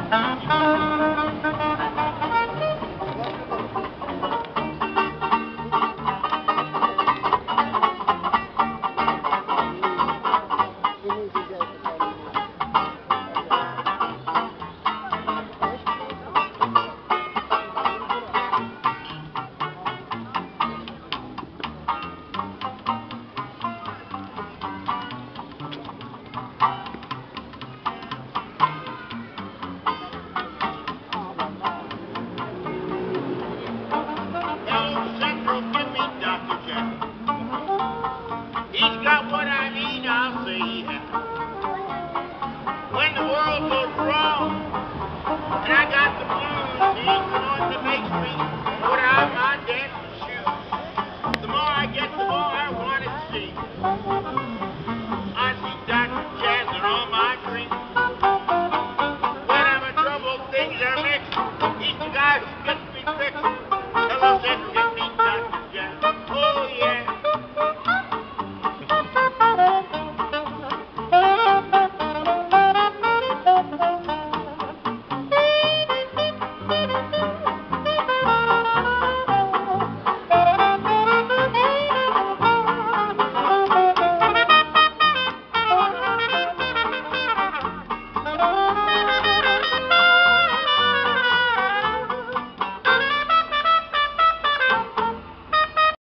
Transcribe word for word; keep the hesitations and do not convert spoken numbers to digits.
He's got what I need, I'll say he has. When the world goes wrong, and I got the blues, he's the one that makes me put out my dancing shoes. The more I get, the more I want to see. I see Doctor Jazzer on my dream. When I'm in trouble, things are mixed. He's the guy who gets me fixed. Hello, Central, get me Doctor Jazzer. Oh, yeah. Thank you.